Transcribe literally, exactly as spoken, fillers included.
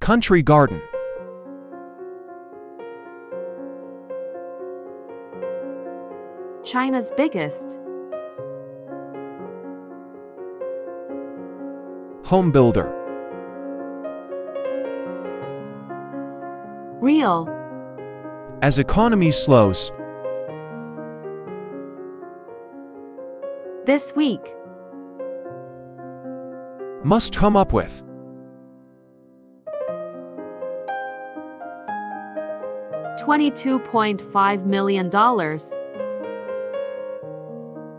Country garden. China's biggest. Homebuilder. Real. As economy slows. This week. Must come up with. twenty-two point five million dollars.